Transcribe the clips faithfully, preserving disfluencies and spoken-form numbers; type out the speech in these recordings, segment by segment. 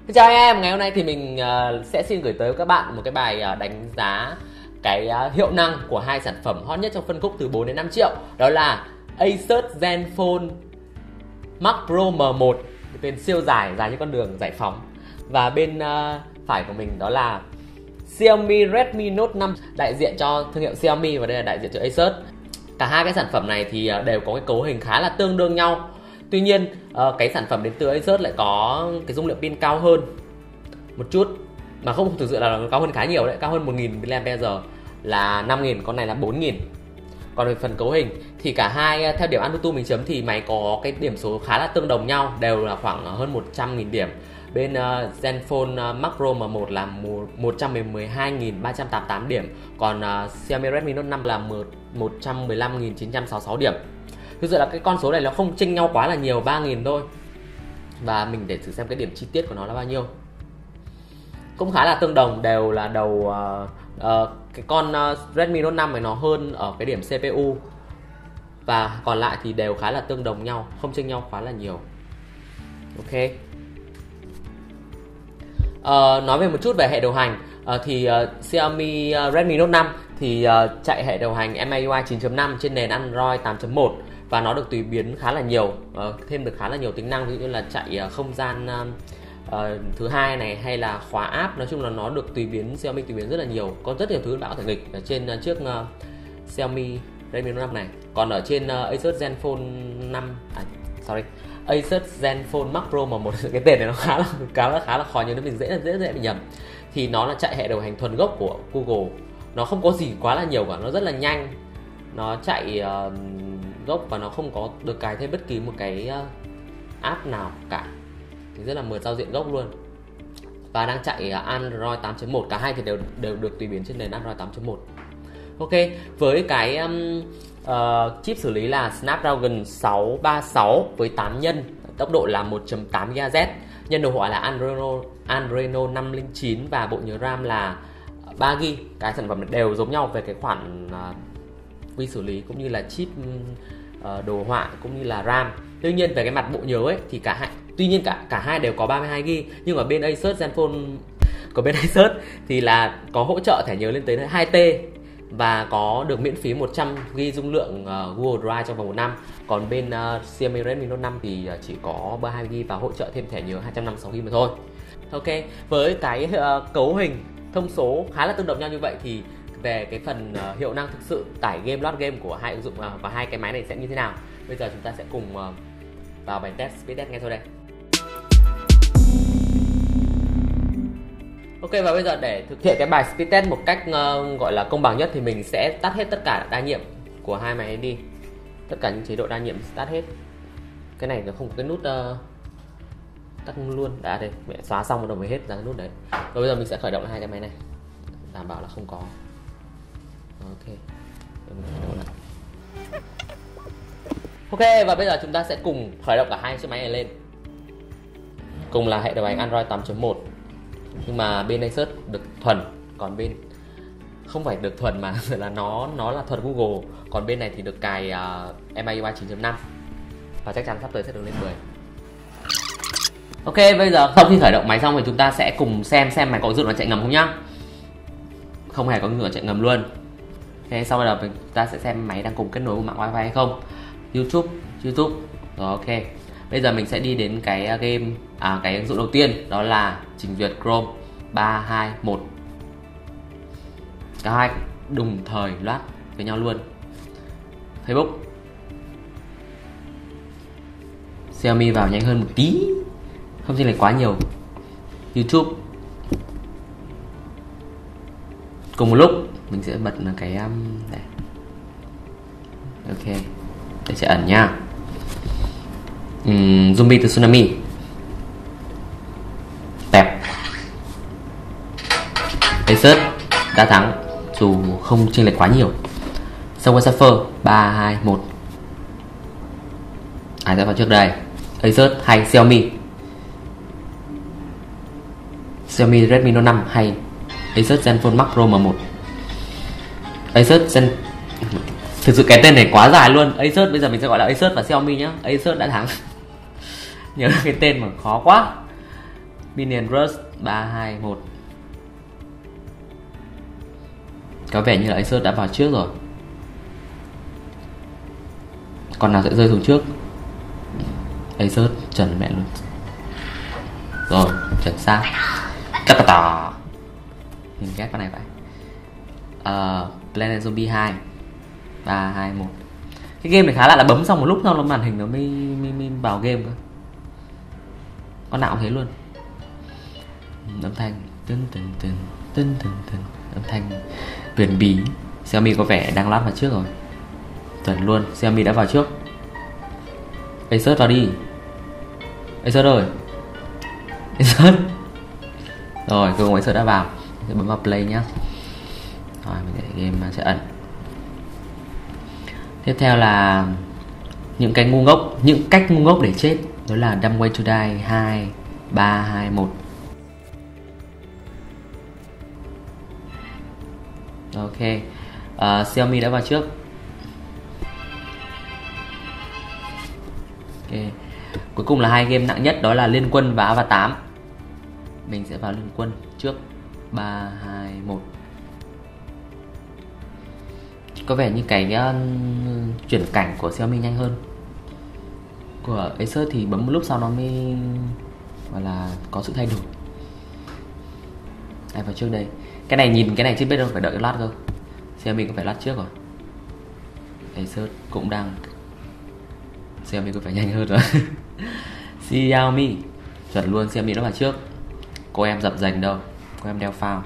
Chào anh em, ngày hôm nay thì mình uh, sẽ xin gửi tới các bạn một cái bài uh, đánh giá cái uh, hiệu năng của hai sản phẩm hot nhất trong phân khúc từ bốn đến năm triệu. Đó là Asus Zenfone Max Pro M một, tên siêu dài, dài như con đường giải phóng. Và bên uh, phải của mình đó là Xiaomi Redmi Note năm, đại diện cho thương hiệu Xiaomi và đây là đại diện cho Asus. Cả hai cái sản phẩm này thì uh, đều có cái cấu hình khá là tương đương nhau. Tuy nhiên uh, cái sản phẩm đến từ Asus lại có cái dung lượng pin cao hơn một chút, mà không thực sự là nó cao hơn khá nhiều đấy, cao hơn một nghìn mAh là năm nghìn, con này là bốn nghìn. Còn về phần cấu hình thì cả hai theo điểm Antutu mình chấm thì máy có cái điểm số khá là tương đồng nhau, đều là khoảng hơn một trăm nghìn điểm. Bên uh, Zenfone Max Pro M một là một trăm mười hai nghìn ba trăm tám mươi tám điểm, còn uh, Xiaomi Redmi Note năm là một trăm mười lăm nghìn chín trăm sáu mươi sáu điểm. Thực sự là cái con số này nó không chênh nhau quá là nhiều, ba nghìn thôi. Và mình để thử xem cái điểm chi tiết của nó là bao nhiêu. Cũng khá là tương đồng, đều là đầu uh, uh, cái con uh, Redmi Note năm này nó hơn ở cái điểm xê pê u. Và còn lại thì đều khá là tương đồng nhau, không chênh nhau quá là nhiều. Ok. Uh, nói về một chút về hệ điều hành uh, thì uh, Xiaomi uh, Redmi Note năm thì uh, chạy hệ điều hành em i u i chín chấm năm trên nền Android tám chấm một và nó được tùy biến khá là nhiều, uh, thêm được khá là nhiều tính năng, ví dụ như là chạy uh, không gian uh, uh, thứ hai này, hay là khóa app. Nói chung là nó được tùy biến, Xiaomi tùy biến rất là nhiều, có rất nhiều thứ bạn có thể nghịch ở trên uh, chiếc uh, Xiaomi Redmi Note năm này. Còn ở trên uh, Asus Zenfone năm, à, sorry, Asus Zenfone Max Pro M một, cái tên này nó khá là khá là khá là khó nhớ, nếu mình dễ dễ dễ bị nhầm. Thì nó là chạy hệ điều hành thuần gốc của Google, nó không có gì quá là nhiều cả, nó rất là nhanh, nó chạy uh, gốc và nó không có được cài thêm bất kỳ một cái uh, app nào cả, thì rất là mượt, giao diện gốc luôn. Và đang chạy uh, Android tám chấm một, cả hai thì đều đều được tùy biến trên nền Android tám chấm một. Ok, với cái um, uh, chip xử lý là Snapdragon sáu ba sáu với tám nhân, tốc độ là một chấm tám gigahertz, nhân đồ họa là Adreno Adreno năm không chín và bộ nhớ RAM là ba gi ga bai. Cái sản phẩm này đều giống nhau về cái khoản uh, vi xử lý cũng như là chip uh, đồ họa cũng như là RAM. Tuy nhiên về cái mặt bộ nhớ ấy thì cả hai tuy nhiên cả cả hai đều có ba mươi hai gi ga bai, nhưng ở bên Asus Zenfone của bên Asus thì là có hỗ trợ thẻ nhớ lên tới hai tê và có được miễn phí một trăm gi ga bai dung lượng uh, Google Drive trong vòng một năm. Còn bên uh, Xiaomi Redmi Note năm thì uh, chỉ có ba mươi hai gi ga bai và hỗ trợ thêm thẻ nhớ hai trăm năm mươi sáu gi ga bai mà thôi. Ok, với cái uh, cấu hình thông số khá là tương đồng nhau như vậy thì về cái phần uh, hiệu năng thực sự tải game, load game của hai ứng dụng uh, và hai cái máy này sẽ như thế nào? Bây giờ chúng ta sẽ cùng uh, vào bài test, speed test ngay sau đây. Ok, và bây giờ để thực hiện cái bài speed test một cách uh, gọi là công bằng nhất thì mình sẽ tắt hết tất cả đa nhiệm của hai máy đi. Tất cả những chế độ đa nhiệm tắt hết. Cái này nó không có cái nút uh, tắt luôn. Đã đây, mẹ xóa xong rồi mới hết ra cái nút đấy. Và bây giờ mình sẽ khởi động hai cái máy này, đảm bảo là không có. Ok. Mình khởi động lại. Ok, và bây giờ chúng ta sẽ cùng khởi động cả hai chiếc máy này lên. Cùng là hệ điều hành Android tám chấm một. Nhưng mà bên Asus được thuần, còn bên không phải được thuần mà là nó nó là thuần Google, còn bên này thì được cài uh, em i u i chín chấm năm và chắc chắn sắp tới sẽ được lên mười. Ok, bây giờ sau khi khởi động máy xong thì chúng ta sẽ cùng xem xem máy có ứng dụng nó chạy ngầm không nhá. Không hề có ứng dụng chạy ngầm luôn. Ok, sau đó chúng ta sẽ xem máy đang cùng kết nối với mạng wifi hay không. YouTube, YouTube. Rồi, ok. Bây giờ mình sẽ đi đến cái game, à cái ứng dụng đầu tiên, đó là trình duyệt Chrome. Ba, hai, một. Cả hai đồng thời loát với nhau luôn. Facebook. Xiaomi vào nhanh hơn một tí, không chênh lệch quá nhiều. YouTube. Cùng một lúc mình sẽ bật cái um, đây. Ok, để sẽ ẩn nha. uhm, Zombie từ Tsunami. Tẹp. Asus đã thắng dù không chênh lệch quá nhiều. Subway Surfer. Ba, hai, một. Ai sẽ vào trước đây? Asus hay Xiaomi? Xiaomi Redmi Note năm hay Asus Zenfone Max Pro M một? Asus Zen... Thực sự cái tên này quá dài luôn. Asus, bây giờ mình sẽ gọi là Asus và Xiaomi nhé. Asus đã thắng. Nhớ cái tên mà khó quá. Minion Rush ba hai một. Có vẻ như là Acer đã vào trước rồi. Con nào sẽ rơi xuống trước? Acer trần mẹ luôn. Rồi, trần sao? Tất cả tỏ. Mình ghét con này vậy. uh, Planet Zombie hai ba hai một. Cái game này khá lạ là bấm xong một lúc sau nó màn hình nó mới, mới, mới vào game cơ. Con nào cũng thế luôn. Âm thanh tưng tưng tưng tưng tưng tưng, âm thanh huyền bí. Xiaomi có vẻ đang lót vào trước rồi. Chuẩn luôn, Xiaomi đã vào trước. Acer vào đi. Acer rồi. Acer. Rồi, cuối cùng Acer đã vào. Sẽ bấm vào play nhá. Rồi, mình để game sẽ ẩn. Tiếp theo là những cái ngu ngốc, những cách ngu ngốc để chết. Đó là Dumb Way to Die hai ba hai một. Ok, uh, Xiaomi đã vào trước. Ok, cuối cùng là hai game nặng nhất, đó là Liên Quân và Avatar tám. Mình sẽ vào Liên Quân trước. Ba hai một. Có vẻ như cái uh, chuyển cảnh của Xiaomi nhanh hơn. Của Acer thì bấm một lúc sau nó mới gọi là có sự thay đổi. Ai vào trước đây? Cái này nhìn cái này chưa biết đâu, phải đợi lát cơ. Xiaomi có phải lát trước rồi. Acer cũng đang. Xiaomi có phải nhanh hơn rồi. Xiaomi chuẩn luôn, Xiaomi nó vào trước. Cô em dập dành đâu, cô em đeo phao.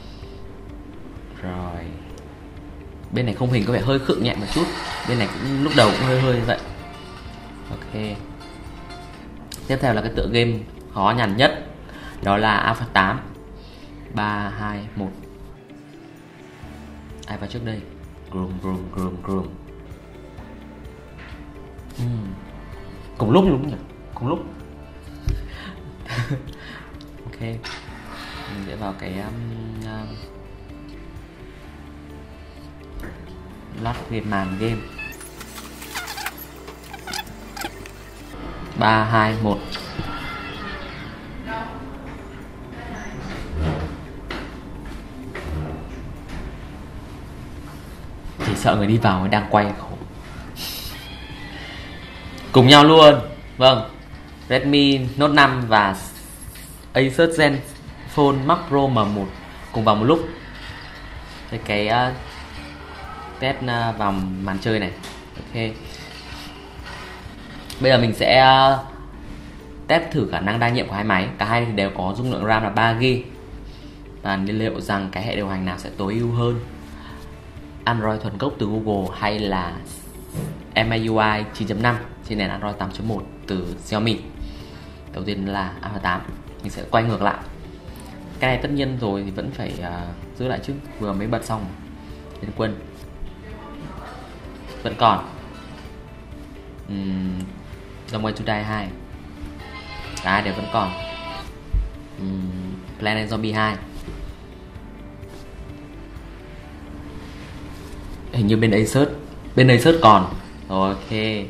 Rồi. Bên này không hình có vẻ hơi khựng nhẹ một chút. Bên này cũng lúc đầu cũng hơi hơi như vậy. Ok. Tiếp theo là cái tựa game khó nhằn nhất, đó là Alpha tám. Ba hai một. Ai vào trước đây? Grum grum grum grum. uhm. Cùng lúc đúng nhỉ? Cùng lúc. Ok. Mình sẽ vào cái um, uh, lót game màn game. Ba hai một. Chỉ sợ người đi vào đang quay khổ. Cùng nhau luôn. Vâng, Redmi Note năm và Acer Zenfone Max Pro M một cùng vào một lúc. Cái, cái uh, test uh, vào màn chơi này. Ok. Bây giờ mình sẽ uh, test thử khả năng đa nhiệm của hai máy. Cả hai thì đều có dung lượng RAM là ba gi ga bai. Và liệu rằng cái hệ điều hành nào sẽ tối ưu hơn, Android thuần gốc từ Google hay là em i u i chín chấm năm trên nền Android tám chấm một từ Xiaomi. Đầu tiên là Alpha tám. Mình sẽ quay ngược lại. Cái này tất nhiên rồi thì vẫn phải uh, giữ lại chứ, vừa mới bật xong. Liên Quân vẫn còn. uhm, Dumb Way to Die hai. Cả hai đều vẫn còn. uhm, Planet Zombie hai. Hình như bên Acer Bên Acer còn. Rồi, ok.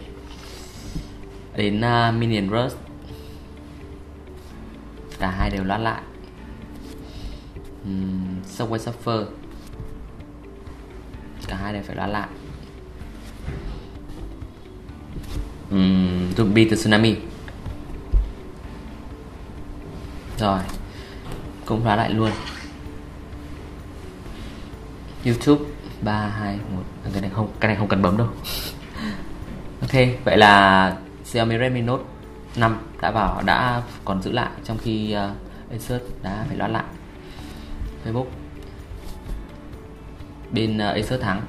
Đến uh, Minion Rush. Cả hai đều lót lại. uhm, Subway Surfer. Cả hai đều phải lót lại. uhm, Zombie từ Tsunami. Rồi, cũng lót lại luôn. YouTube. Ba hai một. Cái này không, cái này không cần bấm đâu. Ok, vậy là Xiaomi Redmi Note năm đã vào, đã còn giữ lại, trong khi uh, Acer đã phải lót lại. Facebook. Bên uh, Acer thắng.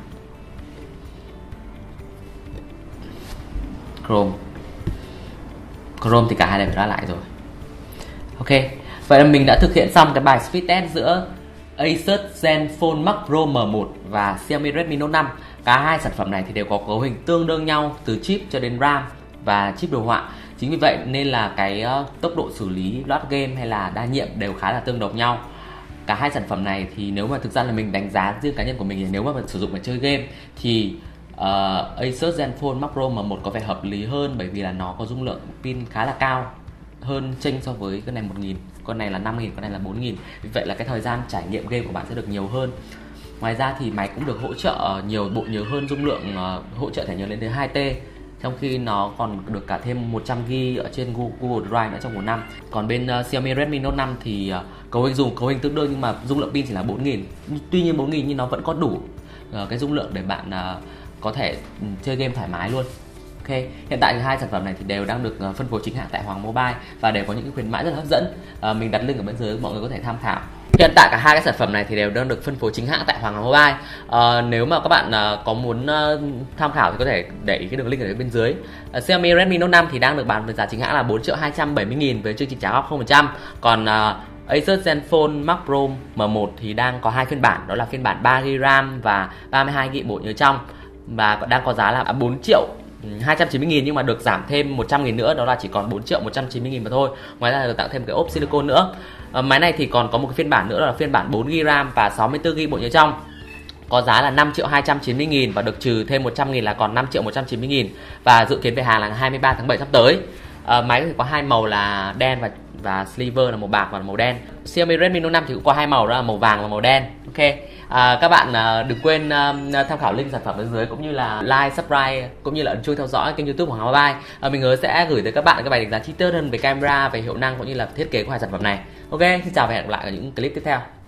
Chrome. Chrome thì cả hai đều phải lót lại rồi. Ok, vậy là mình đã thực hiện xong cái bài speed test giữa Acer Zenfone Max Pro M một và Xiaomi Redmi Note năm. Cả hai sản phẩm này thì đều có cấu hình tương đương nhau từ chip cho đến RAM và chip đồ họa. Chính vì vậy nên là cái uh, tốc độ xử lý load game hay là đa nhiệm đều khá là tương đồng nhau. Cả hai sản phẩm này thì nếu mà thực ra là mình đánh giá riêng cá nhân của mình thì nếu mà mình sử dụng để chơi game thì uh, Acer Zenfone Max Pro M một có vẻ hợp lý hơn, bởi vì là nó có dung lượng pin khá là cao hơn chênh so với cái này một nghìn. con này là năm nghìn, con này là bốn nghìn. Vì vậy là cái thời gian trải nghiệm game của bạn sẽ được nhiều hơn. Ngoài ra thì máy cũng được hỗ trợ nhiều bộ nhiều hơn dung lượng, uh, hỗ trợ thẻ nhớ lên tới hai tê, trong khi nó còn được cả thêm một trăm gi-ga-bai ở trên Google Drive nữa trong một năm. Còn bên uh, Xiaomi Redmi Note năm thì uh, cấu hình dùng cấu hình tương đương nhưng mà dung lượng pin chỉ là bốn nghìn. Tuy nhiên bốn nghìn nhưng nó vẫn có đủ uh, cái dung lượng để bạn uh, có thể um, chơi game thoải mái luôn. Ok, hiện tại thì hai sản phẩm này thì đều đang được uh, phân phối chính hãng tại Hoàng Mobile và đều có những cái khuyến mãi rất là hấp dẫn. Uh, mình đặt link ở bên dưới, mọi người có thể tham khảo. Hiện tại cả hai cái sản phẩm này thì đều đang được phân phối chính hãng tại Hoàng Mobile. Uh, nếu mà các bạn uh, có muốn uh, tham khảo thì có thể để ý cái đường link ở bên dưới. Uh, Xiaomi Redmi Note năm thì đang được bán với giá chính hãng là bốn triệu hai trăm bảy mươi nghìn với chương trình trả góp không phần trăm. Còn uh, Asus Zenfone Max Pro M một thì đang có hai phiên bản, đó là phiên bản ba gi-ga-bai RAM và ba mươi hai gi-ga-bai bộ nhớ trong, và đang có giá là bốn triệu hai trăm chín mươi nghìn, nhưng mà được giảm thêm một trăm nghìn nữa, đó là chỉ còn bốn triệu một trăm chín mươi nghìn mà thôi. Ngoài ra được tặng thêm cái ốp silicone nữa. À, máy này thì còn có một cái phiên bản nữa, đó là phiên bản bốn gi-ga-bai RAM và sáu mươi tư gi-ga-bai bộ nhớ trong, có giá là năm triệu hai trăm chín mươi nghìn và được trừ thêm một trăm nghìn là còn năm triệu một trăm chín mươi nghìn, và dự kiến về hàng là hai mươi ba tháng bảy sắp tới. À, máy thì có hai màu là đen và và silver là màu bạc và màu đen. Xiaomi Redmi Note năm thì cũng có hai màu, đó là màu vàng và màu đen. Ok, à, các bạn à, đừng quên à, tham khảo link sản phẩm bên dưới, cũng như là like, subscribe, cũng như là ấn chuông theo dõi kênh YouTube của Hoàng Mobile. À, mình hứa sẽ gửi tới các bạn các bài đánh giá chi tiết hơn về camera, về hiệu năng cũng như là thiết kế của hai sản phẩm này. Ok, xin chào và hẹn gặp lại ở những clip tiếp theo.